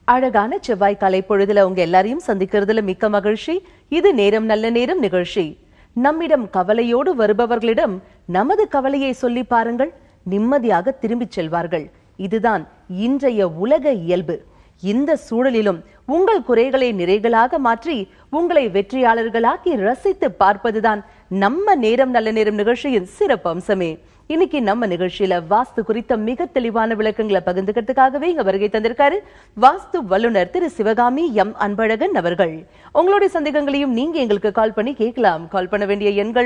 அழகான செவ்வாய் காலை பொழுதுல உங்க எல்லாரையும் சந்திக்கிறதுல மிக்க மகிழ்ச்சி. இது நேரம் நல்ல நேரம் நிகழ்ச்சி. நம்மிடம் கவலையோடு வருபவர்களிடம் நமது கவலையை சொல்லி பாருங்கள், நிம்மதியாக திரும்பிச் செல்வார்கள். இதுதான் இன்றைய உலக இயல்பு. இந்த சூழலிலும் உங்கள் குறைகளை நிறைகளாக மாற்றி உங்களை வெற்றியாளர்களாக்கி ரசித்து பார்ப்பதுதான் நம்ம நேரம் நல்ல நேரம் நிகழ்ச்சியின் சிறப்பு அம்சமே. இன்னைக்கு நம்ம நிகழ்ச்சியில வாஸ்து குறித்த மிக தெளிவான விளக்கங்களை பகிர்ந்துக்கிறதுக்காகவே இங்க வருகை தந்திருக்காரு வாஸ்து வல்லுநர் திரு சிவகாமி எம் அன்பழகன் அவர்கள். உங்களுடைய சந்தேகங்களையும் நீங்க எங்களுக்கு கால் பண்ணி கேட்கலாம். கால் பண்ண வேண்டிய எண்கள்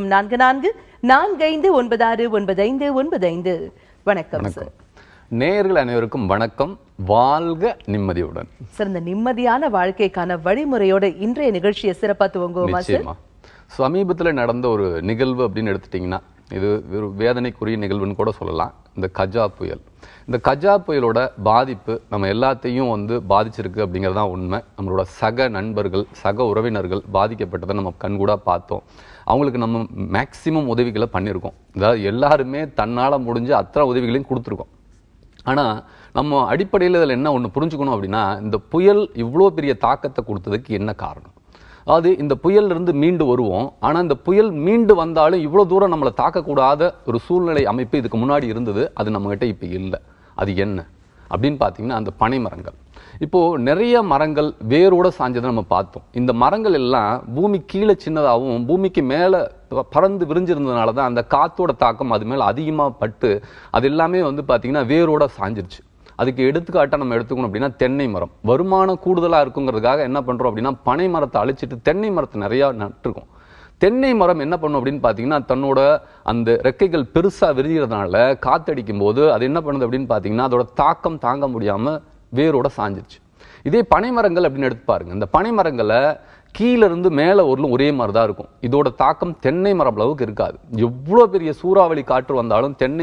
0444459595. வணக்கம் சார். நேயர்கள் அனைவருக்கும் வணக்கம். வாழ்க நிம்மதியுடன். சார், இந்த நிம்மதியான வாழ்க்கைக்கான வழிமுறையோட இன்றைய நிகழ்ச்சியை சிறப்பா துவங்குவோமா சார்? சமீபத்தில் நடந்த ஒரு நிகழ்வு அப்படின்னு எடுத்துட்டீங்கன்னா, இது ஒரு வேதனைக்குரிய நிகழ்வுன்னு கூட சொல்லலாம். இந்த கஜா புயல். இந்த கஜா புயலோட பாதிப்பு நம்ம எல்லாத்தையும் பாதிச்சிருக்கு அப்படிங்கிறதான் உண்மை. நம்மளோட சக நண்பர்கள், சக உறவினர்கள் பாதிக்கப்பட்டதை நம்ம கண்கூடா பார்த்தோம். அவங்களுக்கு நம்ம மேக்சிமம் உதவிகளை பண்ணியிருக்கோம். அதாவது எல்லாருமே தன்னால் முடிஞ்ச அத்தனை உதவிகளையும் கொடுத்துருக்கோம். ஆனால் நம்ம அடிப்படையில் இதில் என்ன ஒன்று புரிஞ்சுக்கணும் அப்படின்னா, இந்த புயல் இவ்வளோ பெரிய தாக்கத்தை கொடுத்ததுக்கு என்ன காரணம்? அதாவது இந்த புயலிருந்து மீண்டு வருவோம், ஆனால் இந்த புயல் மீண்டு வந்தாலும் இவ்வளோ தூரம் நம்மளை தாக்கக்கூடாத ஒரு சூழ்நிலை அமைப்பு இதுக்கு முன்னாடி இருந்தது. அது நம்மகிட்ட இப்போ இல்லை. அது என்ன அப்படின்னு பார்த்தீங்கன்னா, அந்த பனை மரங்கள். இப்போது நிறைய மரங்கள் வேரோட சாஞ்சதை நம்ம பார்த்தோம். இந்த மரங்கள் எல்லாம் பூமி கீழே சின்னதாகவும் பூமிக்கு மேலே பறந்து விரிஞ்சிருந்ததுனால தான் அந்த காற்றோட தாக்கம் அது மேலே அதிகமாக பட்டு அது எல்லாமே பார்த்தீங்கன்னா வேரோட சாஞ்சிருச்சு. அதுக்கு எடுத்துக்காட்டாக நம்ம எடுத்துக்கணும் அப்படின்னா, தென்னை மரம் வருமானம் கூடுதலாக இருக்குங்கிறதுக்காக என்ன பண்ணுறோம் அப்படின்னா, பனை மரத்தை அழிச்சிட்டு தென்னை மரத்தை நிறையா நட்டுருக்கோம். தென்னை மரம் என்ன பண்ணும் அப்படின்னு பார்த்தீங்கன்னா, தன்னோட அந்த ரெக்கைகள் பெருசாக விரிகிறதுனால காத்தடிக்கும் போது அது என்ன பண்ணுது அப்படின்னு பார்த்தீங்கன்னா, அதோட தாக்கம் தாங்க முடியாமல் வேரோட சாஞ்சிருச்சு. இதே பனை மரங்கள் அப்படின்னு எடுத்து பாருங்க. இந்த பனை மரங்களை கீழே இருந்து மேலே ஒருலும் ஒரே மாதிரி தான் இருக்கும். இதோட தாக்கம் தென்னை மரம் அளவுக்கு இருக்காது. எவ்வளோ பெரிய சூறாவளி காற்று வந்தாலும் தென்னை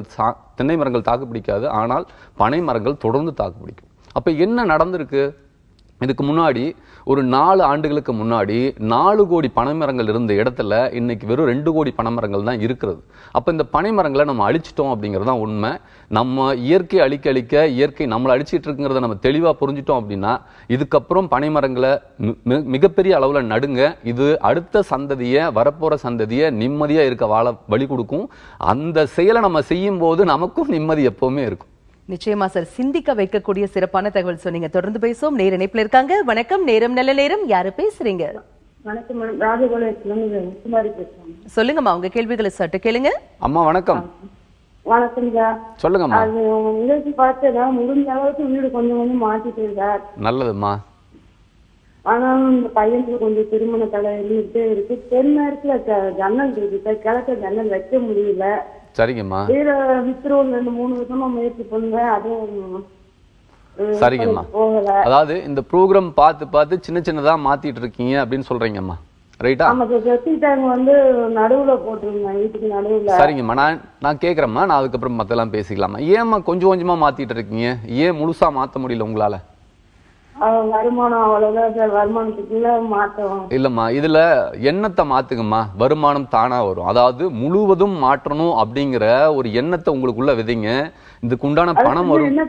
மரங்கள் தாக்கு பிடிக்காது. ஆனால் பனை மரங்கள் தொடர்ந்து தாக்கு பிடிக்கும். அப்போ என்ன நடந்திருக்கு? இதுக்கு முன்னாடி ஒரு 4 ஆண்டுகளுக்கு முன்னாடி 4 கோடி பனைமரங்கள் இருந்த இடத்துல இன்னைக்கு வெறும் 2 கோடி பனைமரங்கள் தான் இருக்கிறது. அப்போ இந்த பனைமரங்களை நம்ம அழிச்சிட்டோம் அப்படிங்கிறது தான் உண்மை. நம்ம இயற்கை அழிக்க இயற்கை நம்மளை அழிச்சிட்டு இருக்குங்கிறத நம்ம தெளிவாக புரிஞ்சிட்டோம் அப்படின்னா, இதுக்கப்புறம் பனைமரங்களை மிகப்பெரிய அளவில் நடுங்க. இது அடுத்த சந்ததியை, வரப்போகிற சந்ததியை நிம்மதியாக இருக்க வாழ வழி கொடுக்கும். அந்த செயலை நம்ம செய்யும் போது நமக்கும் நிம்மதி எப்பவுமே இருக்கும். நிச்சயமா சார். சிந்திக்க வைக்கக்கூடிய சிறப்பான தகவல் சொன்னீங்க. தொடர்ந்து பேசுவோம். நேர இணைப்புல இருக்காங்க. வணக்கம். நேரம் நல்ல நேரம். யாரு பேசுறீங்க? வணக்கம் மேடம். ராஜபாளையத்துல குமாரி பேசுறேன். சொல்லுங்கம்மா, உங்க கேள்விகளை சட்டு கேளுங்க. அம்மா வணக்கம். வணக்கம்ங்க. சொல்லுங்கம்மா. அது நிகழ்ச்சி பார்த்தா முடிஞ்ச அளவுக்கு வீடு கொஞ்சம் கொஞ்சம் மாத்திட்டு இருக்கார். நல்லதும்மா. ஆனாலும் இந்த பையனுக்கு கொஞ்சம் திருமண தடை இருந்துட்டே இருக்கு. தென்மேற்குல ஜன்னல் இருக்கு, கிழக்க ஜன்னல் வைக்க முடியல. சரிங்கம்மா. வீட வித்துருவோம் 2-3 வருஷமா முயற்சி பண்ணுவேன். அதுவும் சரிங்கம்மா. அதாவது இந்த ப்ரோக்ராம் பார்த்து சின்னதா மாத்திட்டு இருக்கீங்க அப்படின்னு சொல்றீங்கம்மா, ரைட்டா? ஆமா சார். செப்டிக் டேங்க் நடுவுல போட்டுருந்தேன், வீட்டுக்கு நடுவுல. சரிங்கம்மா. நான் கேட்கறேம்மா. நான் அதுக்கப்புறம் மத்தெல்லாம் பேசிக்கலாமா? ஏம்மா கொஞ்சம் கொஞ்சமா மாத்திட்டு இருக்கீங்க? ஏன் முழுசா மாத்த முடியல உங்களால? வருமானம் அவ்வளவுதான் சார். வருமானத்துக்குள்ள மாற்றம் இல்லம்மா. இதுல எண்ணத்தை மாத்துங்கம்மா. வருமானம் தானா வரும். அதாவது முழுவதும் மாற்றணும் அப்படிங்கிற ஒரு எண்ணத்தை உங்களுக்குள்ள விதைங்க. இதுக்கு உண்டான பணம் வரும். என்ன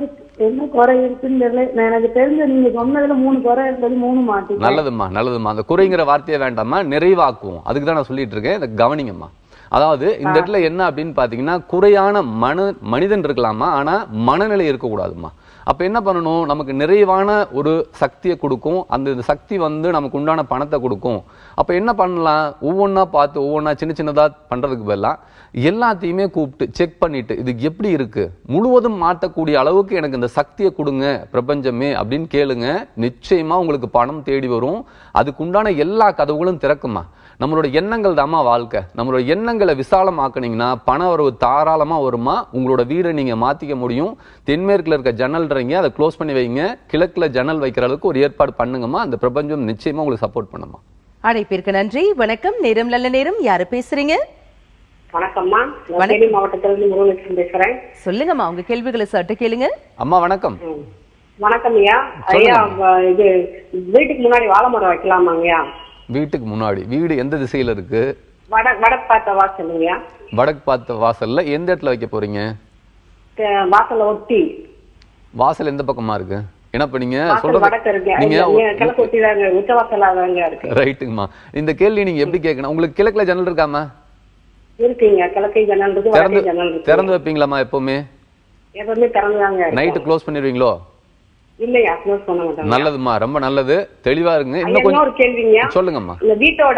குறை இருக்குன்னு தெரியல. எனக்கு தெரிஞ்ச நீங்க சொன்னதுல 3 குறை இருந்தது 3 மாத்தி. நல்லதும்மா. அந்த குறைங்கிற வார்த்தையை வேண்டாமா, நிறைவாக்குவோம். அதுக்கு தான் நான் சொல்லிட்டு இருக்கேன். இதை கவனிங்கம்மா. அதாவது இந்த இடத்துல என்ன அப்படின்னு பாத்தீங்கன்னா, குறையான மனிதன் இருக்கலாமா, ஆனா மனநிலை இருக்கக்கூடாதுமா. அப்ப என்ன பண்ணணும்? நமக்கு நிறைவான ஒரு சக்தியை கொடுக்கும். அந்த சக்தி நமக்கு உண்டான பணத்தை கொடுக்கும். அப்ப என்ன பண்ணலாம்? ஒவ்வொன்னா பார்த்து ஒவ்வொன்னா சின்னதா பண்றதுக்கு பதிலாக எல்லாத்தையுமே கூப்பிட்டு செக் பண்ணிட்டு, இது எப்படி இருக்கு, முழுவதும் மாற்றக்கூடிய அளவுக்கு எனக்கு இந்த சக்தியை கொடுங்க பிரபஞ்சமே அப்படின்னு கேளுங்க. நிச்சயமா உங்களுக்கு பணம் தேடி வரும். அதுக்கு உண்டான எல்லா கதவுகளும் திறக்குமா. நம்மளோட எண்ணங்கள் தாமா வாழ்க்கை. நம்மளோட எண்ணங்களை விசாலமாக்குனீங்கன்னா பண வரவு தாராளமா வருமா. உங்களோட வீடை நீங்க மாத்திக்க முடியும். தென்மேற்குல இருக்க ஜன்னல்றீங்க, அதை க்ளோஸ் பண்ணி வைங்க. கிழக்குல ஜன்னல் வைக்கிற அளவுக்கு ஒரு ஏற்பாடு பண்ணுங்கம்மா. அந்த பிரபஞ்சம் நிச்சயமா உங்களுக்கு சப்போர்ட் பண்ணுமா. அழைப்பிற்கு நன்றி. வணக்கம். நேரம் நல்ல நேரம். யாரு பேசுறீங்க? வணக்கம்மா. தேனி மாவட்டத்திலிருந்து முருகலட்சுமி பேசுறேன். சொல்லுங்கம்மா, உங்க கேள்விகளை சட்டு கேளுங்க. அம்மா வணக்கம். வணக்கம் ஐயா. ஐயா, இது வீட்டுக்கு முன்னாடி வாழை மரம் வைக்கலாமாங்கய்யா? வீட்டுக்கு முன்னாடி வீடு எந்த திசையில இருக்கு? வடக்கு பார்த்த வாசல்ங்கய்யா. வடக்கு பார்த்த வாசல்ல எந்த இடத்துல வைக்க போறீங்க? வாசல்ல ஒட்டி. வாசல் எந்த பக்கமா இருக்கு? ஏன்னா இப்ப நீங்க வாசல் சொல்றது வடக்கு இருக்கு. நீங்க கிழக்கு ஒட்டிதாங்க, உத்தவாசலாதாங்க இருக்கு. ரைட்டுங்கம்மா. இந்த கேள்வி நீங்க எப்படி கேட்கணும்? உங்களுக்கு கிழக்குல ஜன்னல் இருக்காமா? இருக்குங்க, கிழக்கை ஜன்னல் இருக்கு, வடக்கை ஜன்னல் இருக்கு. திறந்து வைப்பீங்களாமா எப்பவுமே? எப்பவுமே திறந்துதாங்க. Night close பண்ணிடுவீங்களோ? இல்லையா, க்ளோஸ் பண்ண மாட்டாங்க. நல்லதுமா, ரொம்ப நல்லது, தெளிவா இருங்க. இன்னும் இன்னொரு கொஞ்சம் கேள்விங்க. சொல்லுங்கம்மா. இந்த வீட்டோட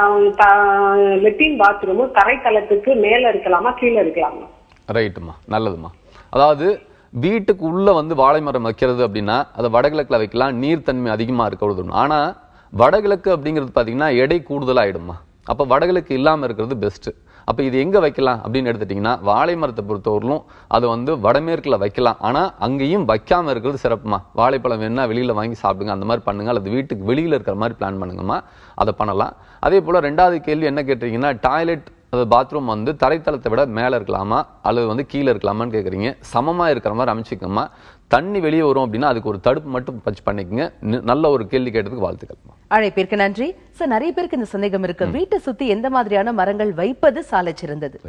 லெட்டின் பாத்ரூம் தரைத்தளத்துக்கு மேல இருக்கலாமா கீழே இருக்கலாமா? ரைட்டுமா, நல்லதுமா. அதாவது வீட்டுக்கு உள்ள வந்து வாழை மரம் வைக்கிறது அப்படின்னா அதை வடகிழக்குல வைக்கலாம், நீர்த்தன்மை அதிகமா இருக்கிறது. ஆனா வடகிழக்கு அப்படிங்கிறது பாத்தீங்கன்னா எடை கூடுதலாயிடுமா. அப்ப வடகிழக்கு இல்லாம இருக்கிறது பெஸ்ட். அப்ப இது எங்க வைக்கலாம் அப்படின்னு எடுத்துட்டீங்கன்னா, வாழை மரத்தை பொறுத்தவரையிலும் அது வந்து வடமேற்குல வைக்கலாம். ஆனா அங்கேயும் வைக்காம இருக்கிறது சிறப்புமா. வாழைப்பழம் வேணா வெளியில வாங்கி சாப்பிடுங்க, அந்த மாதிரி பண்ணுங்க. அல்லது வீட்டுக்கு வெளியில இருக்கிற மாதிரி பிளான் பண்ணுங்கம்மா, அதை பண்ணலாம். அதே போல ரெண்டாவது கேள்வி என்ன கேட்டீங்கன்னா, டாய்லெட் பாத்ரூம் வந்து தரைத்தளத்தை விட மேல இருக்கலாமா அல்லது வந்து கீழே இருக்கலாமான்னு கேக்குறீங்க. சமமா இருக்கிற மாதிரி அமைச்சுக்கோமா. தண்ணி வெளியே வரும் அப்படின்னா அதுக்கு ஒரு தடுப்பு மட்டும் வச்சு பண்ணிக்கங்க. நல்ல ஒரு கேள்வி கேட்டதுக்கு வாழ்த்துக்கள். அழைப்பிற்கு நன்றி சார். நிறைய பேருக்கு இந்த சந்தேகம் இருக்கு, வீட்டை சுத்தி எந்த மாதிரியான மரங்கள் வைப்பது சாலை சிறந்தது?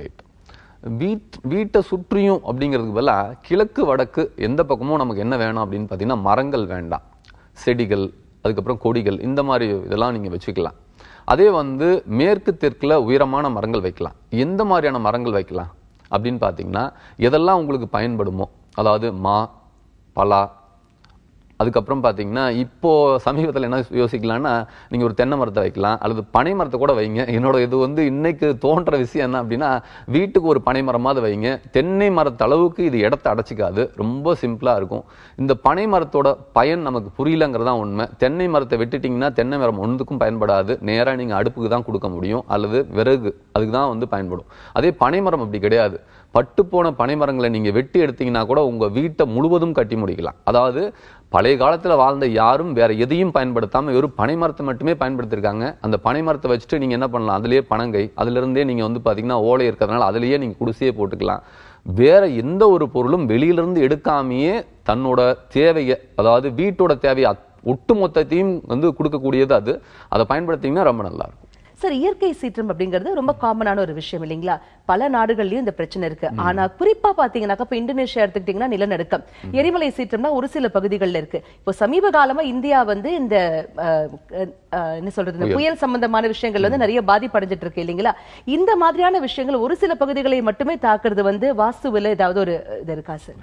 வீட்டை சுற்றியும் அப்படிங்கிறதுக்கு பதிலா கிழக்கு வடக்கு எந்த பக்கமும் நமக்கு என்ன வேணும் அப்படின்னு பாத்தீங்கன்னா, மரங்கள் வேண்டாம், செடிகள், அதுக்கப்புறம் கொடிகள், இந்த மாதிரி இதெல்லாம் நீங்க வச்சுக்கலாம். அதே வந்து மேற்கு தெற்குல உயரமான மரங்கள் வைக்கலாம். எந்த மாதிரியான மரங்கள் வைக்கலாம் அப்படின்னு பாத்தீங்கன்னா, எதெல்லாம் உங்களுக்கு பயன்படுமோ, அதாவது மா, பலா, அதுக்கப்புறம் பாத்தீங்கன்னா இப்போ சமீபத்தில் என்ன யோசிக்கலாம்னா, நீங்க ஒரு தென்னை மரத்தை வைக்கலாம் அல்லது பனை மரத்தை கூட வைங்க. என்னோட இது வந்து இன்னைக்கு தோன்ற விஷயம் என்ன அப்படின்னா, வீட்டுக்கு ஒரு பனை மரமாவது வைங்க. தென்னை மரத்து அளவுக்கு இது இடத்தை அடைச்சிக்காது, ரொம்ப சிம்பிளா இருக்கும். இந்த பனை மரத்தோட பயன் நமக்கு புரியலங்கிறதா உண்மை. தென்னை மரத்தை வெட்டிட்டீங்கன்னா தென்னை மரம் ஒன்றுக்கும் பயன்படாது, நேரா நீங்க அடுப்புக்கு தான் கொடுக்க முடியும் அல்லது விறகு, அதுக்கு தான் வந்து பயன்படும். அதே பனை மரம் அப்படி கிடையாது. பட்டு போன பனை மரங்களை நீங்க வெட்டி எடுத்தீங்கன்னா கூட உங்க வீட்டை முழுவதும் கட்டி முடிக்கலாம். அதாவது பழைய காலத்துல வாழ்ந்த யாரும் வேற எதையும் பயன்படுத்தாம வெறும் பனை மரத்தை மட்டுமே பயன்படுத்திருக்காங்க. அந்த பனை மரத்தை வச்சுட்டு நீங்க என்ன பண்ணலாம், அதுலயே பனங்கை, அதுல இருந்தே நீங்க வந்து பாத்தீங்கன்னா ஓலை இருக்கிறதுனால அதுலயே நீங்க குடிசையே போட்டுக்கலாம். வேற எந்த ஒரு பொருளும் வெளியிலிருந்து எடுக்காமையே தன்னோட தேவையை, அதாவது வீட்டோட தேவையை ஒட்டு மொத்தத்தையும் வந்து கொடுக்கக்கூடியது அது. அதை பயன்படுத்திங்கன்னா ரொம்ப நல்லா இருக்கும். சார், இயற்கை சீற்றம் அப்படிங்கிறது ரொம்ப காமனான ஒரு விஷயம் இல்லைங்களா? பல நாடுகள்லயும் இந்த பிரச்சனை இருக்கு. ஆனா குறிப்பா பாத்தீங்கன்னாக்கா இப்ப இந்தோனேஷியா எடுத்துக்கிட்டீங்கன்னா நிலநடுக்கம், எரிமலை சீற்றம்னா ஒரு சில பகுதிகளில் இருக்கு. இப்போ சமீப காலமா இந்தியா வந்து இந்த என்ன சொல்றது, இந்த புயல் சம்பந்தமான விஷயங்கள் வந்து நிறைய பாதிப்படைஞ்சிட்டு இருக்கு இல்லைங்களா? இந்த மாதிரியான விஷயங்கள் ஒரு சில பகுதிகளை மட்டுமே தாக்குறது வந்து வாஸ்துவில ஏதாவது ஒரு இது இருக்கா சார்?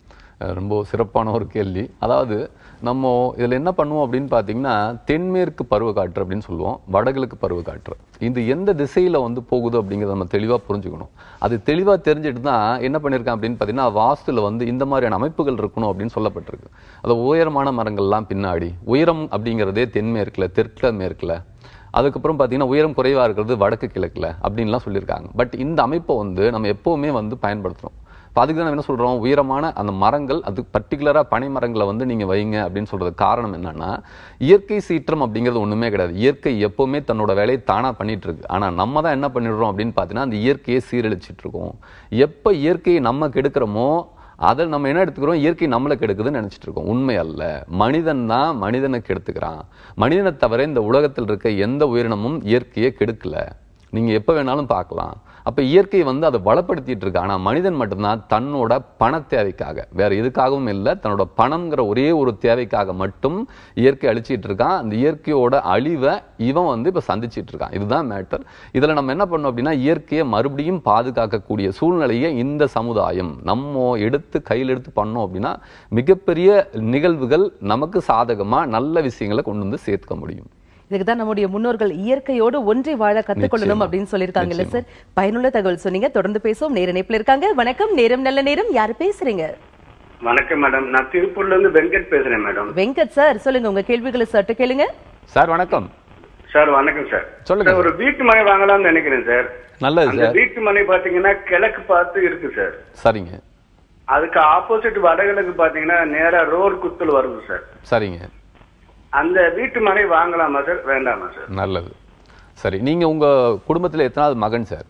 ரொம்ப சிறப்பான ஒரு கேள்வி. அதாவது நம்ம இதுல என்ன பண்ணுவோம் அப்படின்னு பாத்தீங்கன்னா, தென்மேற்கு பருவக்காற்று அப்படின்னு சொல்லுவோம், வடகிழக்கு பருவக்காற்று. இது எந்த திசையில வந்து போகுது அப்படிங்கறத நம்ம தெளிவா புரிஞ்சுக்கணும். அது தெளிவா தெரிஞ்சுட்டு தான் என்ன பண்ணிருக்கான் அப்படின்னு பாத்தீங்கன்னா, வாஸ்துல வந்து இந்த மாதிரியான அமைப்புகள் இருக்கணும் அப்படின்னு சொல்லப்பட்டிருக்கு. அது உயரமான மரங்கள்லாம் பின்னாடி, உயரம் அப்படிங்கிறதே தென்மேற்குல, தெற்குல, மேற்குல, அதுக்கப்புறம் பாத்தீங்கன்னா உயரம் குறைவா இருக்கிறது வடக்கு கிழக்குல அப்படின்லாம் சொல்லியிருக்காங்க. பட் இந்த அமைப்பை வந்து நம்ம எப்பவுமே வந்து பயன்படுத்துறோம். அதுக்கு தான் நம்ம என்ன சொல்றோம், உயரமான அந்த மரங்கள், அது பர்டிகுலரா பனை மரங்களை வந்து நீங்க வைங்க அப்படின்னு சொல்றது காரணம் என்னன்னா, இயற்கை சீற்றம் அப்படிங்கிறது ஒண்ணுமே கிடையாது. இயற்கை எப்பவுமே தன்னோட வேலையை தானா பண்ணிட்டு இருக்கு. ஆனா நம்ம தான் என்ன பண்ணிடுறோம் அப்படின்னு பாத்தீங்கன்னா, அந்த இயற்கையை சீரழிச்சிட்டு இருக்கோம். எப்ப இயற்கையை நம்ம கெடுக்கிறோமோ அதை நம்ம என்ன எடுத்துக்கிறோம், இயற்கை நம்மளை கெடுக்குதுன்னு நினைச்சிட்டு இருக்கோம். உண்மை அல்ல. மனிதன் தான் மனிதனை கெடுத்துக்கிறான். மனிதனை தவிர இந்த உலகத்தில் இருக்க எந்த உயிரினமும் இயற்கையை கெடுக்கல. நீங்க எப்ப வேணாலும் பார்க்கலாம். அப்ப இயற்கை வந்து அதை வளப்படுத்திட்டு இருக்கு. ஆனா மனிதன் மட்டும்தான் தன்னோட பண தேவைக்காக, வேற எதுக்காகவும் இல்லை, தன்னோட பணம்ங்கிற ஒரே ஒரு தேவைக்காக மட்டும் இயற்கை அழிச்சிட்டு இருக்கான். அந்த இயற்கையோட அழிவை இவன் வந்து இப்ப சந்திச்சிட்டு இருக்கான். இதுதான் மேட்டர். இதுல நம்ம என்ன பண்ணோம் அப்படின்னா, இயற்கையை மறுபடியும் பாதுகாக்கக்கூடிய சூழ்நிலையை இந்த சமுதாயம் நம்ம எடுத்து கையில் எடுத்து பண்ணோம் அப்படின்னா, மிகப்பெரிய நிகழ்வுகள் நமக்கு சாதகமா நல்ல விஷயங்களை கொண்டு வந்து சேர்க்க முடியும். இதுக்குதான் நம்முடைய முன்னோர்கள் இயற்கையோடு ஒன்றி வாழ கத்துக்கொள்ளணும் அப்படின்னு சொல்லியிருக்காங்க இல்ல சார்? பயனுள்ள தகவல் சொன்னீங்க. தொடர்ந்து பேசுவோம். நேர இணைப்புல இருக்காங்க. வணக்கம், நேரம் நல்ல நேரம். யாரு பேசுறீங்க? வணக்கம் மேடம், நான் திருப்பூர்ல இருந்து வெங்கட் பேசுறேன் மேடம். வெங்கட் சார், சொல்லுங்க உங்க கேள்விகளை சற்று கேளுங்க. சார் வணக்கம். சார் வணக்கம் சார். சொல்லுங்க. ஒரு வீட்டு மனை வாங்கலாம்னு நினைக்கிறேன் சார். நல்லது சார். வீட்டு மனை பாத்தீங்கன்னா கிழக்கு பார்த்து இருக்கு சார். சரிங்க. அதுக்கு ஆப்போசிட் வடகிழக்கு பாத்தீங்கன்னா நேரா ரோடு குத்தல் வருது சார். சரிங்க. அந்த வீட்டு மனை வாங்கலாமா சார், வேண்டாமா சார்? நல்லது. சரி, நீங்க உங்க குடும்பத்துல எத்தனாவது மகன் சார்?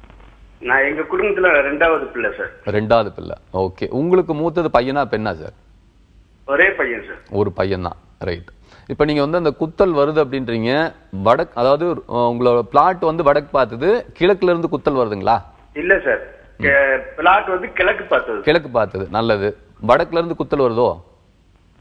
நான் எங்க குடும்பத்துல 2வது பிள்ளை சார். 2வது பிள்ளை. ஓகே. உங்களுக்கு மூத்தது பையனா பெண்ணா சார்? ஒரே பையன் சார். ஒரு பையன் தான். ரைட். இப்ப நீங்க வந்து அந்த குத்தல் வருது அப்படின்றீங்க, வடக்கு, அதாவது உங்களோட பிளாட் வந்து வடக்கு பார்த்தது, கிழக்குல இருந்து குத்தல் வருதுங்களா? இல்ல சார், பிளாட் வந்து கிழக்கு பார்த்தது. கிழக்கு பார்த்தது. நல்லது. வடக்குல இருந்து குத்தல் வருதோ?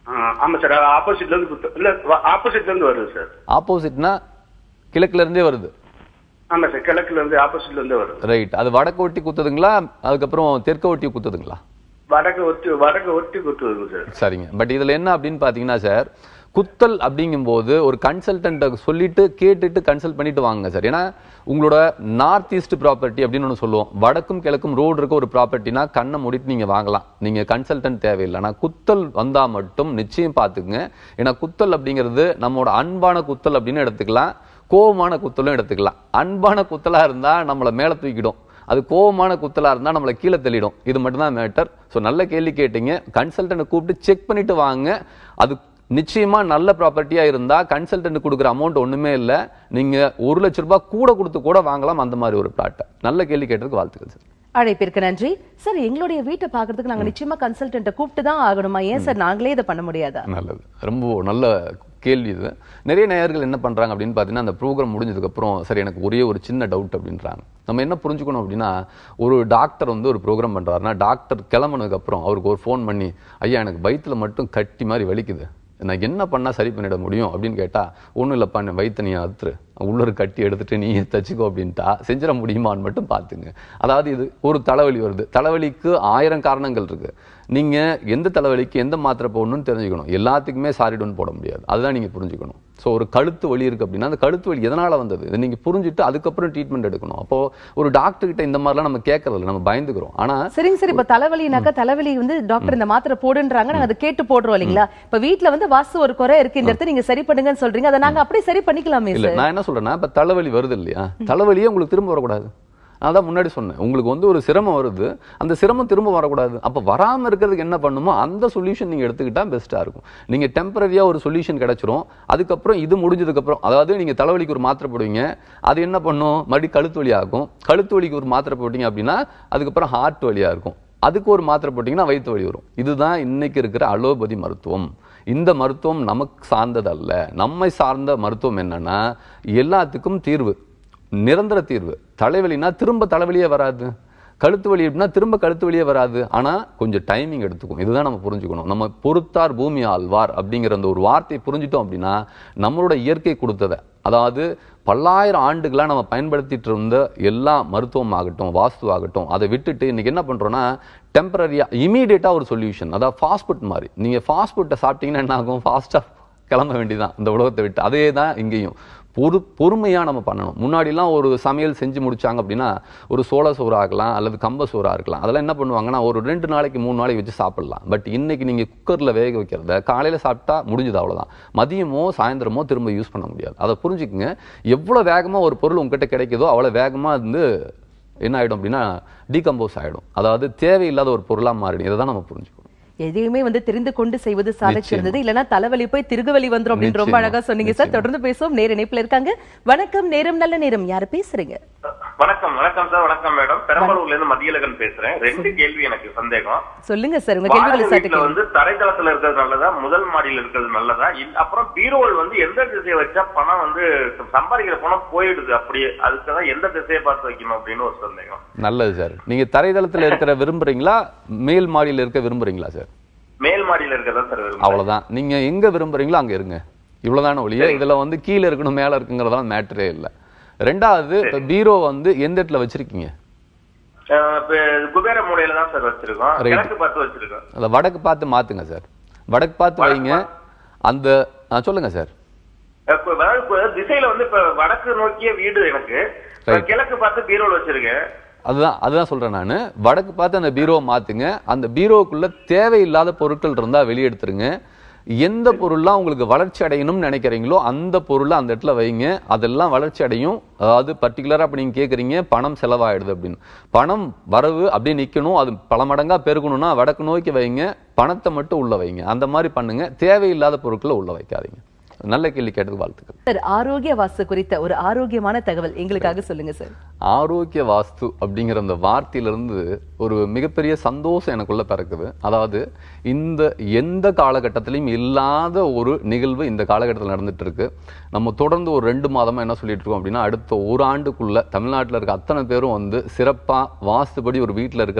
ஆமா சார், ஆப்போசிட்ல இருந்து குத்து இல்ல, ஆப்போசிட்ல இருந்து வருது சார். ஆப்போசிட்னா கிழக்குல இருந்தே வருது. ஆமா சார், கிழக்குல இருந்து ஆப்போசிட்ல இருந்து வருது. ரைட். அது வடக்கு ஒட்டி குத்துதுங்களா, அதுக்கப்புறம் தெற்கு ஒட்டி குத்துதுங்களா? வடக்கு ஒட்டி குத்துது சார். சரிங்க. பட் இதுல என்ன அப்படின்னு பாத்தீங்கன்னா சார், குத்தல் அப்படிங்கும்போது ஒரு கன்சல்டன்ட்டை சொல்லிட்டு கேட்டுட்டு கன்சல்ட் பண்ணிட்டு வாங்க சார். ஏன்னா உங்களோட நார்த் ஈஸ்ட் ப்ராப்பர்ட்டி அப்படின்னு ஒன்று சொல்லுவோம். வடக்கும் கிழக்கும் ரோடு இருக்க ஒரு ப்ராப்பர்ட்டினா கண்ணை மூடிட்டு நீங்க வாங்கலாம், நீங்க கன்சல்டன்ட் தேவையில்லை. ஆனால் குத்தல் வந்தா மட்டும் நிச்சயம் பார்த்துக்குங்க. ஏன்னா குத்தல் அப்படிங்கிறது நம்மளோட அன்பான குத்தல் அப்படின்னு எடுத்துக்கலாம், கோபமான குத்தலும் எடுத்துக்கலாம். அன்பான குத்தலா இருந்தா நம்மளை மேலே தூக்கிடும், அது கோபமான குத்தலா இருந்தா நம்மளை கீழே தள்ளிடும். இது மட்டும்தான் மேட்டர். ஸோ நல்ல கேள்வி கேட்டீங்க. கன்சல்டன்ட்டை கூப்பிட்டு செக் பண்ணிட்டு வாங்க. அது நிச்சயமா நல்ல ப்ராப்பர்ட்டியா இருந்தா கன்சல்டன்ட் கொடுக்குற அமௌண்ட் ஒண்ணுமே இல்லை, நீங்க 1 லட்ச ரூபாய் கூட கொடுத்து கூட வாங்கலாம் அந்த மாதிரி ஒரு பிளாட்டை. நல்ல கேள்வி கேட்டதுக்கு வாழ்த்துக்கள் சார். அழைப்பிற்கு நன்றி சார். எங்களுடைய வீட்டை பாக்குறதுக்கு நாங்க நிச்சயமா கன்சல்டன்ட்டை கூப்பிட்டு தான் ஆகணுமா? ஏன் சார் நாங்களே இதை பண்ண முடியாதா? நல்லது, ரொம்ப நல்ல கேள்வி இது. நிறைய நேயர்கள் என்ன பண்றாங்க அப்படின்னு பாத்தீங்கன்னா, அந்த ப்ரோக்ராம் முடிஞ்சதுக்கு அப்புறம் சரி எனக்கு ஒரே ஒரு சின்ன டவுட் அப்படின்றாங்க. நம்ம என்ன புரிஞ்சுக்கணும் அப்படின்னா, ஒரு டாக்டர் வந்து ஒரு ப்ரோக்ராம் பண்றாருன்னா, டாக்டர் கிளம்புனதுக்கு அப்புறம் அவருக்கு ஒரு ஃபோன் பண்ணி, ஐயா எனக்கு வயிற்றுல மட்டும் கட்டி மாதிரி வலிக்குது, நான் என்ன பண்ணா சரி பண்ணிட முடியும் அப்படின்னு கேட்டா, ஒன்றும் இல்லைப்பா என் வயிற்று நீ அறுத்துரு, உள்ளரு கட்டி எடுத்துட்டு நீ தச்சுக்கோ அப்படின்ட்டா செஞ்சிட முடியுமான்னு மட்டும் பார்த்துங்க. அதாவது இது ஒரு தலைவலி வருது, தலைவலிக்கு 1000 காரணங்கள் இருக்கு. நீங்க எந்த தலைவலிக்கு எந்த மாத்திரை போடணும்னு தெரிஞ்சுக்கணும். எல்லாத்துக்குமே சாரிடோன் போட முடியாது, அதுதான் நீங்க புரிஞ்சுக்கணும். ஸோ ஒரு கழுத்து வலி இருக்கு அப்படின்னா அந்த கழுத்து வலி எதனால வந்தது இதை நீங்க புரிஞ்சுட்டு அதுக்கப்புறம் ட்ரீட்மெண்ட் எடுக்கணும். அப்போ ஒரு டாக்டர் கிட்ட இந்த மாதிரிலாம் நம்ம கேட்கறதில்ல, நம்ம பயந்துக்கிறோம். ஆனா சரிங்க சார், இப்ப தலைவலினாக்கா தலைவலி வந்து டாக்டர் இந்த மாத்திரை போடுன்றாங்க, நாங்க அதை கேட்டு போடுறோம் இல்லைங்களா? இப்ப வீட்டுல வந்து வாஸ்து ஒரு குறை இருக்கு, இந்த இடத்த நீங்க சரி பண்ணுங்கன்னு சொல்றீங்க, அதை நாங்க அப்படியே சரி பண்ணிக்கலாமே? இல்ல, நான் என்ன சொல்றேன்னா, இப்ப தலைவலி வருது இல்லையா, தலைவலியே உங்களுக்கு திரும்ப வரக்கூடாது. அதான் முன்னாடி சொன்னேன், உங்களுக்கு வந்து ஒரு சிரமம் வருது, அந்த சிரமம் திரும்ப வரக்கூடாது. அப்ப வராம இருக்கிறதுக்கு என்ன பண்ணுமோ அந்த சொல்யூஷன் நீங்க எடுத்துக்கிட்டா பெஸ்டா இருக்கும். நீங்க டெம்பரரியா ஒரு சொல்யூஷன் கிடைச்சிரும். அதுக்கப்புறம் இது முடிஞ்சதுக்கு அப்புறம், அதாவது நீங்க தலைவலிக்கு ஒரு மாத்திரை போடுவீங்க, அது என்ன பண்ணும், மறுபடியும் கழுத்து வலி ஆகும். கழுத்து வலிக்கு ஒரு மாத்திரை போட்டீங்க அப்படின்னா அதுக்கப்புறம் ஹார்ட் வலியா இருக்கும். அதுக்கு ஒரு மாத்திரை போட்டீங்கன்னா வயிற்று வலி வரும். இதுதான் இன்னைக்கு இருக்கிற அலோபதி மருத்துவம். இந்த மருத்துவம் நமக்கு சார்ந்தது அல்ல. நம்மை சார்ந்த மருத்துவம் என்னன்னா, எல்லாத்துக்கும் தீர்வு, நிரந்தர தீர்வு. தலைவலினா திரும்ப தலைவலியே வராது, கழுத்து வலி அப்படின்னா திரும்ப கழுத்து வலியே வராது. ஆனா கொஞ்சம் டைமிங் எடுத்துக்கும். இதுதான் நம்ம புரிஞ்சுக்கணும். நம்ம பொறுத்தார் பூமி ஆழ்வார் அப்படிங்கிற அந்த ஒரு வார்த்தையை புரிஞ்சுட்டோம் அப்படின்னா, நம்மளோட இயற்கை கொடுத்ததை, அதாவது பல்லாயிரம் ஆண்டுகளா நம்ம பயன்படுத்திட்டு இருந்த எல்லா மருத்துவம் ஆகட்டும், வாஸ்து ஆகட்டும், அதை விட்டுட்டு இன்னைக்கு என்ன பண்றோம்னா, டெம்பரரியா இமீடியட்டா ஒரு சொல்யூஷன், அதாவது ஃபாஸ்ட் ஃபுட் மாதிரி. நீங்க ஃபாஸ்ட் ஃபுட்டை சாப்பிட்டீங்கன்னா என்ன ஆகும், ஃபாஸ்டா கிளம்ப வேண்டியதான் இந்த உலகத்தை விட்டு. அதே தான் இங்கேயும் பொறுமையா நம்ம பண்ணணும். முன்னாடிலாம் ஒரு சமையல் செஞ்சு முடிச்சாங்க அப்படின்னா, ஒரு சோள சோறு ஆகலாம் அல்லது கம்ப சோறா இருக்கலாம், அதெல்லாம் என்ன பண்ணுவாங்கன்னா ஒரு 2 நாளைக்கு 3 நாளைக்கு வச்சு சாப்பிடலாம். பட் இன்னைக்கு நீங்க குக்கர்ல வேக வைக்கிறத காலையில சாப்பிட்டா முடிஞ்சது, அவ்வளவுதான். மதியமோ சாயந்தரமோ திரும்ப யூஸ் பண்ண முடியாது. அதை புரிஞ்சுக்குங்க. எவ்வளவு வேகமா ஒரு பொருள் உங்ககிட்ட கிடைக்குதோ அவ்வளவு வேகமா வந்து என்ன ஆயிடும் அப்படின்னா டீகம்போஸ் ஆயிடும். அதாவது தேவையில்லாத ஒரு பொருளா மாறிடும். இதை தான் நம்ம புரிஞ்சுக்கணும். எதையுமே வந்து தெரிந்து கொண்டு செய்வது சாலை சிறந்தது, இல்லனா தலைவலி போய் திருகுவலி வந்துரும் அப்படின்னு ரொம்ப அழகா சொன்னீங்க சார். தொடர்ந்து பேசுவோம். நேர இணைப்புல இருக்காங்க. வணக்கம், நேரம் நல்ல நேரம். யாரு பேசுறீங்க? வணக்கம். வணக்கம் சார். வணக்கம் மேடம். பெரம்பலூர்ல இருந்து மதியழகன் பேசுறேன். 2 கேள்வி எனக்கு சந்தேகம். சொல்லுங்க சார், உங்க கேள்விகளை வீட்டுல வந்து தரைத்தளத்துல இருக்கிறது நல்லதா, முதல் மாடியில இருக்கிறது நல்லதா, அப்புறம் பீரோல் வந்து எந்த திசையை வச்சா பணம் வந்து சம்பாதிக்கிற பணம் போயிடுது, அப்படியே அதுக்குதான் எந்த திசையை பார்த்து வைக்கணும் அப்படின்னு ஒரு சந்தேகம். நல்லது சார். நீங்க தரைதளத்துல இருக்கிற விரும்புறீங்களா, மேல் மாடியில இருக்க விரும்புறீங்களா சார்? மேல் மாடியில இருக்கிறதா சார் விரும்புறேன். அவ்வளவுதான். நீங்க எங்க விரும்புறீங்களோ அங்க இருங்க, இவ்வளவுதான ஒழிய இதுல வந்து கீழே இருக்கணும் மேல இருக்குங்கிறதெல்லாம் மேட்டரே இல்ல. ரெண்டாவது, பீரோ வந்து எந்த இடத்துல வச்சிருக்கீங்க? குபேர மூலையில தான் சார் வச்சிருக்கோம். கிழக்கு பார்த்து வச்சிருக்கோம். அத வடக்கு பார்த்து மாத்துங்க சார். வடக்கு பார்த்து வைங்க. அந்த சொல்லுங்க சார். திசையில வந்து இப்ப வடக்கு நோக்கிய வீடு எனக்கு, கிழக்கு பார்த்து பீரோல வச்சிருக்கேன். அதுதான் சொல்றேன் நானு. வடக்கு பார்த்து அந்த பீரோவை மாத்துங்க. அந்த பீரோக்குள்ள தேவையில்லாத பொருட்கள் இருந்தா வெளியெடுத்துருங்க. எந்த பொருள்லாம் உங்களுக்கு வளர்ச்சி அடையணும்னு நினைக்கிறீங்களோ அந்த பொருளை அந்த இடத்துல வைங்க. அதெல்லாம் வளர்ச்சி அடையும். அதாவது பர்டிகுலரா இப்ப நீங்க கேக்குறீங்க பணம் செலவாயிடுது அப்படின்னு. பணம் வரவு அப்படியே நிக்கணும், அது பல மடங்கா பெருகணும்னா வடக்கு நோக்கி வைங்க, பணத்தை மட்டும் உள்ள வைங்க. அந்த மாதிரி பண்ணுங்க. தேவையில்லாத பொருட்களை உள்ள வைக்காதீங்க. நல்ல கேள்வி கேட்டது, வாழ்த்துக்கள் சார். ஆரோக்கிய வாஸ்து குறித்த ஒரு ஆரோக்கியமான தகவல் எங்களுக்காக சொல்லுங்க சார். ஆரோக்கிய வாஸ்து அப்படிங்கிற அந்த வார்த்தையிலிருந்து ஒரு மிகப்பெரிய சந்தோஷம் எனக்குள்ள பிறக்குது. அதாவது எந்த காலகட்டத்திலையும் இல்லாத ஒரு நிகழ்வு இந்த காலகட்டத்தில் நடந்துட்டு இருக்கு. நம்ம தொடர்ந்து ஒரு 2 மாதமா என்ன சொல்லிட்டு இருக்கோம் அப்படின்னா, அடுத்த 1 ஆண்டுக்குள்ள தமிழ்நாட்டில் இருக்க அத்தனை பேரும் வந்து சிறப்பா வாஸ்துபடி ஒரு வீட்டில் இருக்கிற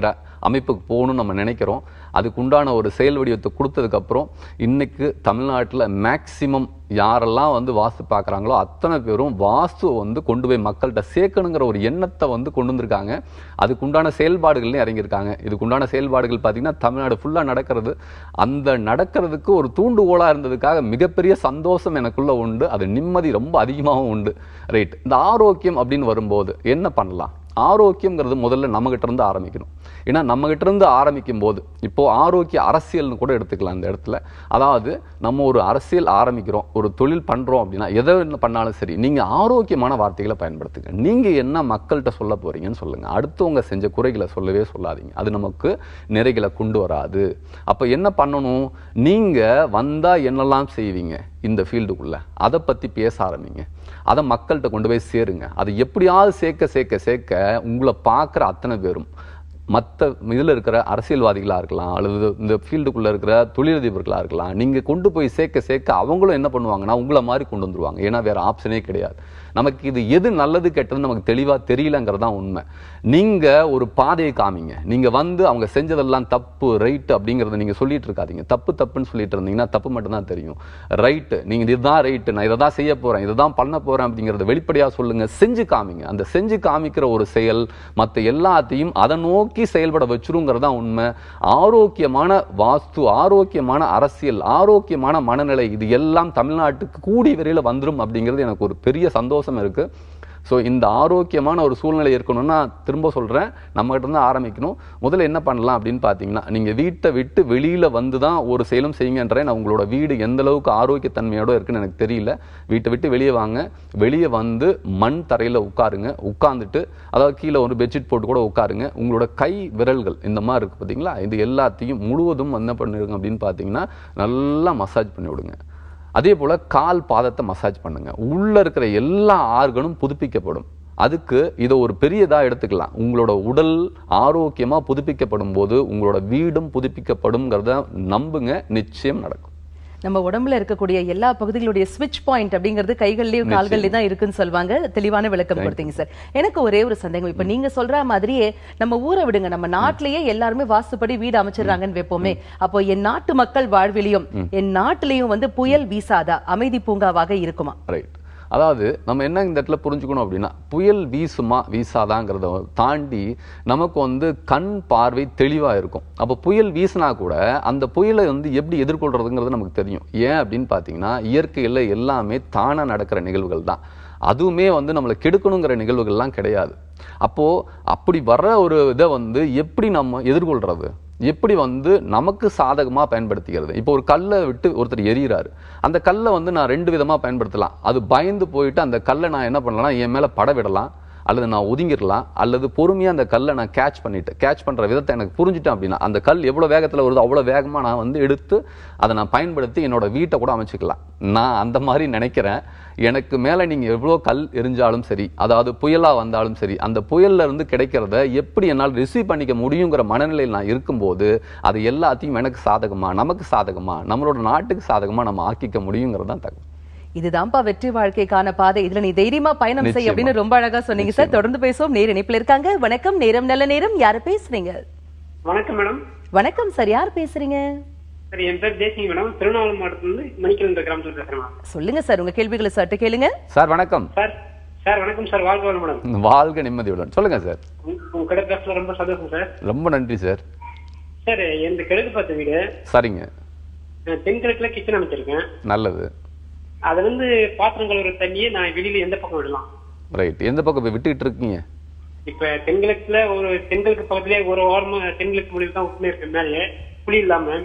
அமைப்புக்கு போகணும்னு நம்ம நினைக்கிறோம். அதுக்குண்டான ஒரு செயல் வடிவத்தை கொடுத்ததுக்கப்புறம் இன்னைக்கு தமிழ்நாட்டில் மேக்சிமம் யாரெல்லாம் வந்து வாஸ்து பார்க்குறாங்களோ அத்தனை பேரும் வாஸ்துவை வந்து கொண்டு போய் மக்கள்கிட்ட சேர்க்கணுங்கிற ஒரு எண்ணத்தை வந்து கொண்டு வந்திருக்காங்க. அதுக்குண்டான செயல்பாடுகள்லையும் இறங்கியிருக்காங்க. இதுக்குண்டான செயல்பாடுகள் பார்த்தீங்கன்னா தமிழ்நாடு ஃபுல்லாக நடக்கிறது. அந்த நடக்கிறதுக்கு ஒரு தூண்டுகோலாக இருந்ததுக்காக மிகப்பெரிய சந்தோஷம் எனக்குள்ள உண்டு. அது நிம்மதி ரொம்ப அதிகமாகவும் உண்டு. ரைட். இந்த ஆரோக்கியம் அப்படின்னு வரும்போது என்ன பண்ணலாம்? ஆரோக்கியம்ங்கிறது முதல்ல நம்மகிட்ட இருந்து ஆரம்பிக்கணும். ஏன்னா நம்மகிட்ட இருந்து ஆரம்பிக்கும் போது இப்போ ஆரோக்கிய அரசியல்னு கூட எடுத்துக்கலாம் இந்த இடத்துல. அதாவது நம்ம ஒரு அரசியல் ஆரம்பிக்கிறோம், ஒரு தொழில் பண்றோம் அப்படின்னா எதை பண்ணாலும் சரி நீங்க ஆரோக்கியமான வார்த்தைகளை பயன்படுத்துங்க. நீங்க என்ன மக்கள்கிட்ட சொல்ல போறீங்கன்னு சொல்லுங்க. அடுத்தவங்க செஞ்ச குறைகளை சொல்லவே சொல்லாதீங்க. அது நமக்கு நிறைகளை கொண்டு வராது. அப்ப என்ன பண்ணணும்? நீங்க வந்தா என்னெல்லாம் செய்வீங்க இந்த ஃபீல்டுக்குள்ள, அதை பத்தி பேச ஆரம்பிங்க. அதை மக்கள்கிட்ட கொண்டு போய் சேருங்க. அதை எப்படியாவது சேர்க்க சேர்க்க சேர்க்க உங்களை பார்க்குற அத்தனை பேரும் மற்ற இதில் இருக்கிற அரசியல்வாதிகளாக இருக்கலாம், அல்லது இந்த ஃபீல்டுக்குள்ளே இருக்கிற தொழிலதிபர்களாக இருக்கலாம், நீங்கள் கொண்டு போய் சேர்க்க சேர்க்க அவங்களும் என்ன பண்ணுவாங்கன்னா உங்களை மாதிரி கொண்டு வந்துருவாங்க. ஏன்னா வேறு ஆப்ஷனே கிடையாது. நமக்கு இது எது நல்லது கெட்டதுன்னு நமக்கு தெளிவாக தெரியலங்கிறதான் உண்மை. நீங்கள் ஒரு பாதையை காமிங்க. நீங்கள் வந்து அவங்க செஞ்சதெல்லாம் தப்பு ரைட்டு அப்படிங்கிறத நீங்கள் சொல்லிட்டு இருக்காதீங்க. தப்பு தப்புன்னு சொல்லிட்டு இருந்தீங்கன்னா தப்பு மட்டும்தான் தெரியும். ரைட்டு, நீங்கள் இதுதான் ரைட்டு, நான் இதை தான் செய்ய போகிறேன், இதை தான் பண்ண போகிறேன் அப்படிங்கிறத வெளிப்படையாக சொல்லுங்கள். செஞ்சு காமிங்க. அந்த செஞ்சு காமிக்கிற ஒரு செயல் மற்ற எல்லாத்தையும் அதை நோக்கி செயல்பட வச்சிருங்கிறதான் உண்மை. ஆரோக்கியமான வாஸ்து, ஆரோக்கியமான அரசியல், ஆரோக்கியமான மனநிலை, இது எல்லாம் தமிழ்நாட்டுக்கு கூடி விரைவில் வந்துடும் அப்படிங்கிறது எனக்கு ஒரு பெரிய சந்தோஷம் இருக்கு. ஸோ இந்த ஆரோக்கியமான ஒரு சூழ்நிலை இருக்கணும்னா திரும்ப சொல்கிறேன், நம்மகிட்ட இருந்து ஆரம்பிக்கணும். முதல்ல என்ன பண்ணலாம் அப்படின்னு பார்த்தீங்கன்னா, நீங்கள் வீட்டை விட்டு வெளியில் வந்து தான் ஒரு செயலும் செய்யுங்கன்றேன். நான் உங்களோட வீடு எந்த அளவுக்கு ஆரோக்கியத்தன்மையோடு இருக்குன்னு எனக்கு தெரியல. வீட்டை விட்டு வெளியே வாங்க. வெளியே வந்து மண் தரையில் உட்காருங்க. உட்காந்துட்டு அதாவது கீழே ஒரு பெட்ஷீட் போட்டு கூட உட்காருங்க. உங்களோட கை விரல்கள் இந்த மாதிரி இருக்குது பார்த்தீங்களா, இது எல்லாத்தையும் முழுவதும் என்ன பண்ணிருங்க அப்படின்னு பார்த்தீங்கன்னா நல்லா மசாஜ் பண்ணி விடுங்க. அதே போல் கால் பாதத்தை மசாஜ் பண்ணுங்க. உள்ளே இருக்கிற எல்லா ஆர்கனும் புதுப்பிக்கப்படும். அதுக்கு இதை ஒரு பெரியதாக எடுத்துக்கலாம். உங்களோட உடல் ஆரோக்கியமாக புதுப்பிக்கப்படும் போது உங்களோட வீடும் புதுப்பிக்கப்படும்ங்கிறத நம்புங்க, நிச்சயம் நடக்கும். நம்ம உடம்புல இருக்கக்கூடிய எல்லா பகுதிகளுடைய ஸ்விட்ச் பாயிண்ட் அப்படிங்கிறது கைகள்லயும் கால்கள்லயும் தான் இருக்குன்னு சொல்லுவாங்க. தெளிவான விளக்கம் கொடுத்தீங்க சார். எனக்கு ஒரே ஒரு சந்தேகம். இப்ப நீங்க சொல்ற மாதிரியே நம்ம ஊரை விடுங்க, நம்ம நாட்டிலேயே எல்லாருமே வாஸ்துப்படி வீடு அமைச்சிடறாங்கன்னு வைப்போமே. அப்போ என் நாட்டு மக்கள் வாழ்விலையும் என் நாட்டிலையும் வந்து புயல் வீசாதா, அமைதி பூங்காவாக இருக்குமா? ரைட். அதாவது நம்ம என்ன இந்த இடத்துல புரிஞ்சுக்கணும் அப்படின்னா, புயல் வீசுமா வீசாதாங்கிறத தாண்டி நமக்கு வந்து கண் பார்வை தெளிவாக இருக்கும். அப்போ புயல் வீசினா கூட அந்த புயலை வந்து எப்படி எதிர்கொள்றதுங்கிறது நமக்கு தெரியும். ஏன் அப்படின்னு பார்த்தீங்கன்னா, இயற்கையில் எல்லாமே தானாக நடக்கிற நிகழ்வுகள் தான். அதுவுமே வந்து நம்மளை கெடுக்கணுங்கிற நிகழ்வுகள்லாம் கிடையாது. அப்போது அப்படி வர்ற ஒரு இதை வந்து எப்படி நம்ம எதிர்கொள்றது, எப்படி வந்து நமக்கு சாதகமாக பயன்படுத்திக்கிறது. இப்போ ஒரு கல்லை விட்டு ஒருத்தர் எரியிறாரு, அந்த கல்லை வந்து நான் 2 விதமாக பயன்படுத்தலாம். அது பயந்து போயிட்டு அந்த கல்லை நான் என்ன பண்ணலாம், என் மேலே பட விடலாம், அல்லது நான் ஒதுங்கிடலாம், அல்லது பொறுமையாக அந்த கல்லை நான் கேட்ச் பண்ணுற விதத்தை எனக்கு புரிஞ்சுட்டேன் அப்படின்னா அந்த கல் எவ்வளோ வேகத்தில் வருதோ அவ்வளோ வேகமாக நான் வந்து எடுத்து அதை நான் பயன்படுத்தி என்னோட வீட்டை கூட அமைச்சிக்கலாம். நான் அந்த மாதிரி நினைக்கிறேன். எனக்கு மேலே நீங்கள் எவ்வளோ கல் எரிஞ்சாலும் சரி, அதாவது புயலாக வந்தாலும் சரி, அந்த புயல்ல இருந்து கிடைக்கிறத எப்படி என்னால் ரிசீவ் பண்ணிக்க முடியுங்கிற மனநிலையில் நான் இருக்கும்போது அது எல்லாத்தையும் எனக்கு சாதகமா, நமக்கு சாதகமா, நம்மளோட நாட்டுக்கு சாதகமா நம்ம ஆக்கிக்க முடியுங்கிறதான் தகவல். இதுதான்ப்பா வெற்றி வாழ்க்கைக்கான பாதை. இதுல நீ தைரியமா பயணம் செய் அப்படின்னு ரொம்ப அழகா சொன்னீங்க சார். தொடர்ந்து பேசுவோம். நேர இணைப்புல இருக்காங்க. வணக்கம், நேரம் நல்ல நேரம். யாரு பேசுறீங்க? வணக்கம் மேடம். வணக்கம் சார், யார் பேசுறீங்க? சார் என் பேர் தேசிங் மேடம். திருவண்ணாமலை மாவட்டத்திலிருந்து மணிக்கல் கிராமத்தில் பேசுறேன். சொல்லுங்க சார், உங்க கேள்விகளை சற்று கேளுங்க. சார் வணக்கம். சார் வணக்கம் சார். வாழ்க வளமுடன் மேடம். வாழ்க நிம்மதியுடன். சொல்லுங்க சார். உங்க கடை பேசல ரொம்ப சந்தோஷம் சார். ரொம்ப நன்றி சார். சார் எந்த கிழக்கு பார்த்த வீடு. சரிங்க. தென்கிழக்குல கிச்சன் அமைச்சிருக்கேன். நல்லது. அதுல இருந்து பாத்திரம் கழுவுற தண்ணியை நான் வெளியில எந்த பக்கம் விடலாம்? ரைட். எந்த பக்கம் விட்டுட்டு இருக்கீங்க? இப்ப தென்கிழக்குல ஒரு தென்கிழக்கு பக்கத்திலே ஒரு ஓரமா தென்கிழக்கு மொழியில் தான் விட்டுனே இருக்கு. மேலே புளி இல்லாம.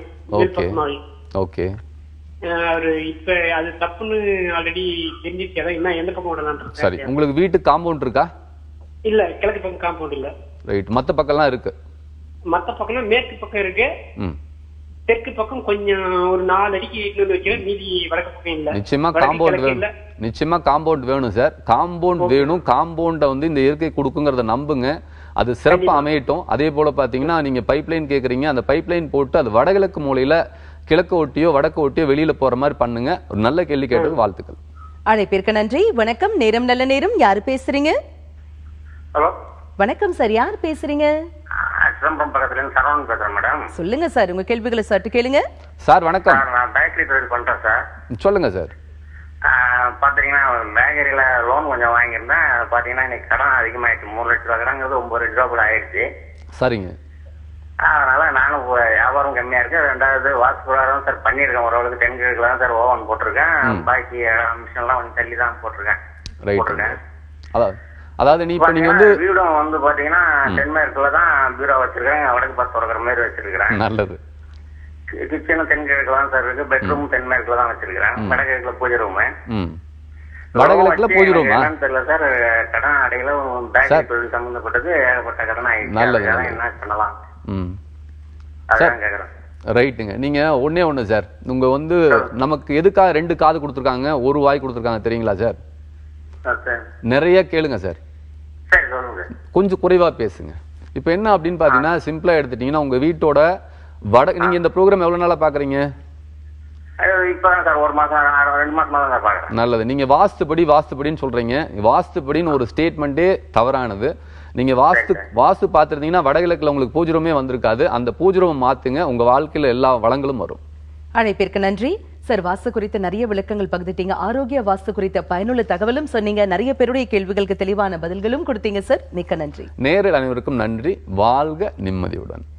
ஓகே. இப்ப அது தப்புன்னு ஆல்ரெடி தெரிஞ்சிருச்சு. அதான் என்ன எந்த பக்கம் விடலாம்? சரி, உங்களுக்கு வீட்டு காம்பவுண்ட் இருக்கா? இல்ல, கிழக்கு பக்கம் காம்பவுண்ட் இல்ல. ரைட். மத்த பக்கம்லாம் இருக்கு? மத்த பக்கம்லாம் மேற்கு பக்கம் இருக்கு. தெற்கு பக்கம் கொஞ்சம் ஒரு 4 அடிக்கு இட்டு வைக்கிறேன். மீதி வடக்கு பக்கம் இல்ல. நிச்சயமா காம்பவுண்ட் வேணும். நிச்சயமா காம்பவுண்ட் வேணும் சார். காம்பவுண்ட் வேணும். காம்பவுண்ட வந்து இந்த இயற்கை கொடுக்குங்கிறத நம்புங்க. அது சிறப்பா அமையட்டும். அதே போல பாத்தீங்கன்னா நீங்க பைப்லைன் கேக்குறீங்க. அந்த பைப்லைன் போட்டு அது வடகிழக்கு மூலையில கிழக்கு ஒட்டியோ வடக்கு ஒட்டியோ வெளியில போற மாதிரி பண்ணுங்க. ஒரு நல்ல கேள்வி கேட்டது. வாழ்த்துக்கள். அழைப்பிற்கு நன்றி. வணக்கம், நேரம் நல்ல நேரம். யாரு பேசுறீங்க? ஹலோ. வணக்கம் சார், யார் பேசுறீங்க? சிதம்பரம் பக்கத்துல இருந்து சரவணன் பேசுறேன் மேடம். சொல்லுங்க சார், உங்க கேள்விகளை சற்று கேளுங்க. சார் வணக்கம். நான் பேக்கரி தொழில் பண்றேன் சார். சொல்லுங்க சார். பாத்தீங்கன்னா பேக்கரியில லோன் கொஞ்சம் வாங்கியிருந்தேன். பாத்தீங்கன்னா இன்னைக்கு கடன் அதிகமாயிடுச்சு. 3 லட்ச ரூபா கடங்கிறது 9 லட்ச ரூபா கூட ஆயிடுச்சு. சரிங்க. அதனால நானும் வியாபாரம் கம்மியா இருக்கு. 2வது வாஸ்து பிரகாரம் சார் பண்ணிருக்கேன். ஓரளவுக்கு தென்கிழக்குல தான் சார் ஓவன் போட்டிருக்கேன். பாக்கி மிஷின் எல்லாம் கொஞ்சம் தள்ளி தான் போட்டிருக்கேன். அதாவது நீங்க வந்து வீடும் வந்து பாத்தீங்கன்னா தென்மேற்குல தான் பீரோ வச்சிருக்கேன். வடக்கு பார்த்து தொடக்கிற மாதிரி வச்சிருக்கிறேன். நல்லது. கிச்சனும் தென்கிழக்குல தான் சார் இருக்கு. பெட்ரூம் தென்மேற்குல தான் வச்சிருக்கிறேன். வடகிழக்குல பூஜை ரூம். வடகிழக்குல பூஜை ரூமா? தெரியல சார். கடன் அடையில பேக்கரி தொழில் சம்பந்தப்பட்டது ஏகப்பட்ட கடன் ஆயிடுச்சு. என்ன பண்ணலாம் அதான் கேக்குறேன். ரைட்டுங்க. நீங்க ஒண்ணு சார், உங்க வந்து நமக்கு எதுக்காக 2 காது கொடுத்துருக்காங்க, 1 வாய் கொடுத்துருக்காங்க தெரியுங்களா சார்? நிறைய கேளுங்க சார், கொஞ்சம் குறைவா பேசுங்க. இப்ப என்ன அப்படின்னு பாத்தீங்கன்னா சிம்பிளா எடுத்துட்டீங்கன்னா உங்க வீட்டோட நீங்க இந்த ப்ரோக்ராம் எவ்வளவு நாளா பாக்குறீங்க? நல்லது. நீங்க வாஸ்துபடின்னு சொல்றீங்க. வாஸ்துபடின்னு ஒரு ஸ்டேட்மெண்டே தவறானது. நீங்க வாஸ்து பார்த்திருந்தீங்கன்னா வடகிழக்குல உங்களுக்கு பூஜ்ரமே வந்திருக்காது. அந்த பூஜ்ரம் மாத்துங்க, உங்க வாழ்க்கையில எல்லா வளங்களும் வரும். அழைப்பிற்கு நன்றி சார். வாஸ்து குறித்த நிறைய விளக்கங்கள் பகிர்ந்துட்டீங்க. ஆரோக்கிய வாஸ்து குறித்த பயனுள்ள தகவலும் சொன்னீங்க. நிறைய பேருடைய கேள்விகளுக்கு தெளிவான பதில்களும் கொடுத்தீங்க சார். மிக்க நன்றி. நேரில் அனைவருக்கும் நன்றி. வாழ்க நிம்மதியுடன்.